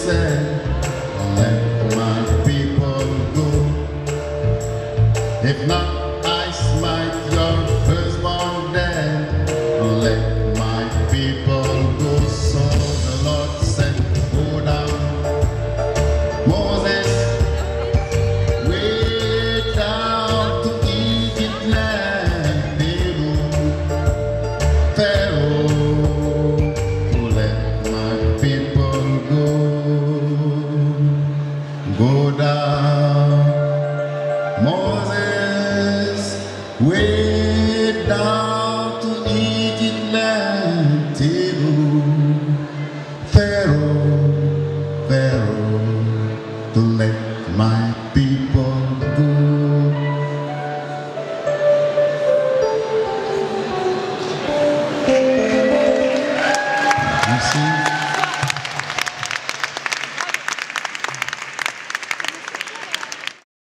said, let my people go. If not, I smite your firstborn dead. Let my people go. So the Lord said, go down, Moses, way down to Egypt land. Pharaoh, let my people go. Go down, Moses, way down to Egypt land. Pharaoh, to let my people go.